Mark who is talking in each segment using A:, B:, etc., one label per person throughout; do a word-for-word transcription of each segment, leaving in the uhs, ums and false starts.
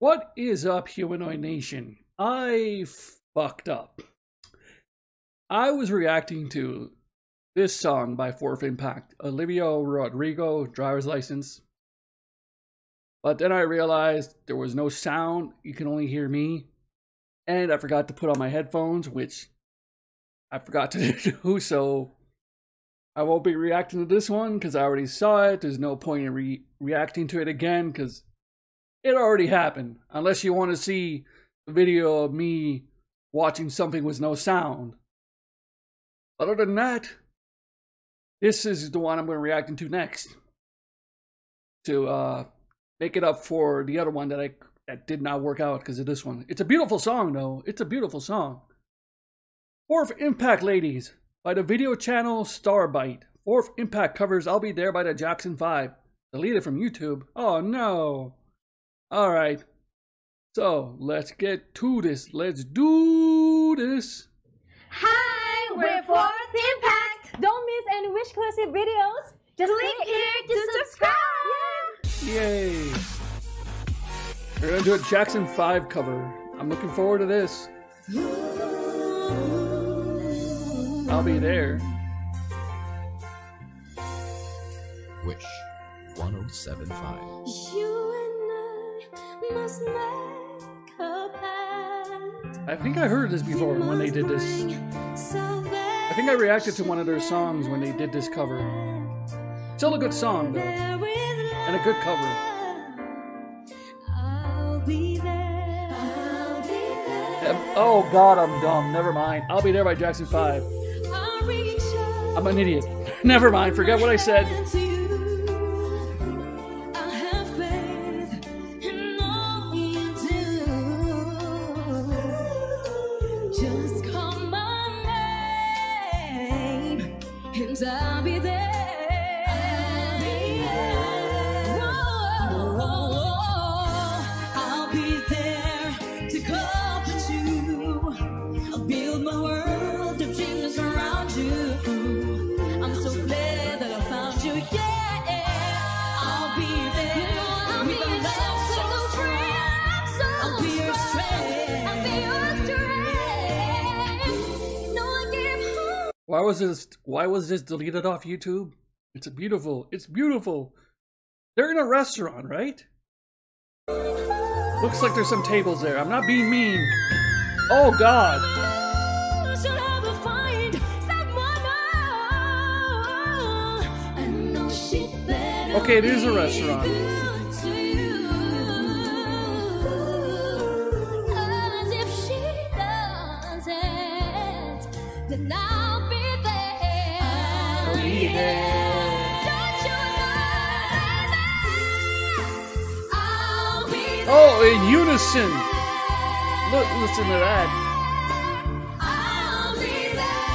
A: What is up, Humanoid Nation? I fucked up. I was reacting to this song by Fourth Impact, Olivia Rodrigo, Driver's License. But then I realized there was no sound, you can only hear me. And I forgot to put on my headphones, which I forgot to do, so I won't be reacting to this one because I already saw it. There's no point in re reacting to it again because it already happened. Unless you want to see a video of me watching something with no sound. Other than that, this is the one I'm going to react to next. To uh, make it up for the other one that I that did not work out because of this one. It's a beautiful song though. It's a beautiful song. Fourth Impact, ladies, by the video channel Starbite. Fourth Impact covers I'll Be There by the Jackson five. Deleted from YouTube. Oh no. Alright. So, let's get to this. Let's do this.
B: Hi, we're Fourth Impact.
C: Don't miss any Wish exclusive videos. Just
B: Click here to subscribe.
A: Yay. We're gonna do a Jackson five cover. I'm looking forward to this. I'll be there.
D: Wish one oh seven point five.
B: You and I must make a pact.
A: I think I heard this before when they did this. I think I reacted to one of their songs when they did this cover. Still a good song though. And a good cover.
B: I'll be there. I'll be there.
A: Oh god, I'm dumb. Never mind. I'll Be There by Jackson five.
B: I'll reach out.
A: I'm an idiot. Never mind. Forget what I said.
B: To you. I have faith in all you do. Just call my name and I'll be there. I'll be there to comfort you. I'll build my world of dreams around you. I'm so glad that I found you, yeah. I'll be there with a love so true. I'll be your strength. I'll be your strength. No, I give hope.
A: Why was this why was this deleted off YouTube? It's a beautiful. It's beautiful. They're in a restaurant, right? Looks like there's some tables there. I'm not being mean. Oh god.
B: Should ever find someone else. I know she better
A: Okay, it is a restaurant.
B: be good to you. 'Cause if she doesn't, then I'll be there.
A: I'll be there.
B: Don't you know that I'll be there.
A: Oh, in unison. Look, listen to that.
B: I'll be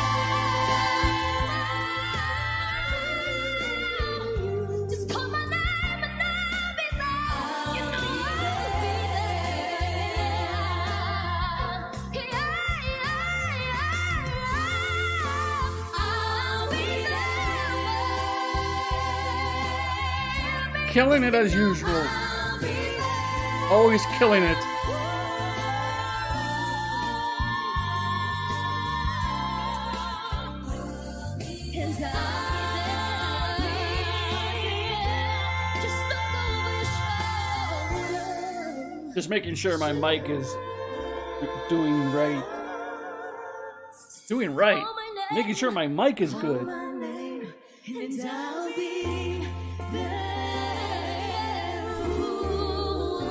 B: there. Just call my name and I'll be there. You know I'll be there. Yeah, yeah, yeah. I'll be there.
A: Killing it as usual.
B: I'll be there.
A: Always killing it.
B: And I'll be there. Just look over your shoulder.
A: Just making sure my mic is doing right. Doing right. Making sure my mic is good.
B: My name, and I'll be there. Ooh,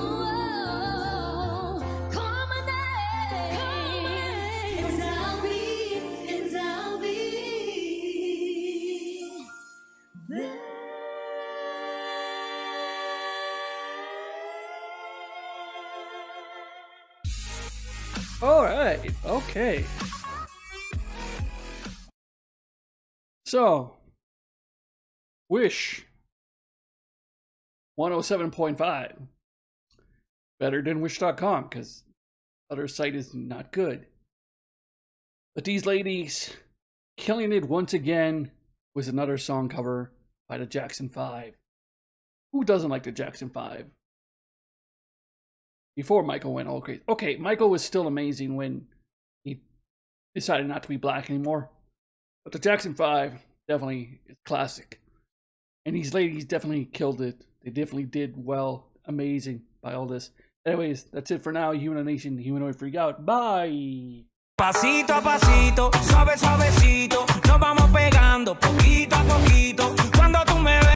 B: call my name, and I'll be, and I'll be there.
A: All right. Okay. So, Wish one oh seven point five. Better than Wish dot com because other site is not good. But these ladies killing it once again with another song cover by the Jackson five. Who doesn't like the Jackson five? before Michael went all crazy. Okay, Michael was still amazing when he decided not to be black anymore. But the Jackson five definitely is classic. And these ladies definitely killed it. They definitely did well. Amazing by all this. Anyways, that's it for now. Humanoid Nation, Humanoid Freak out. Bye!
E: Pasito a pasito, suave suavecito, nos vamos pegando poquito a poquito. Cuando tú me ves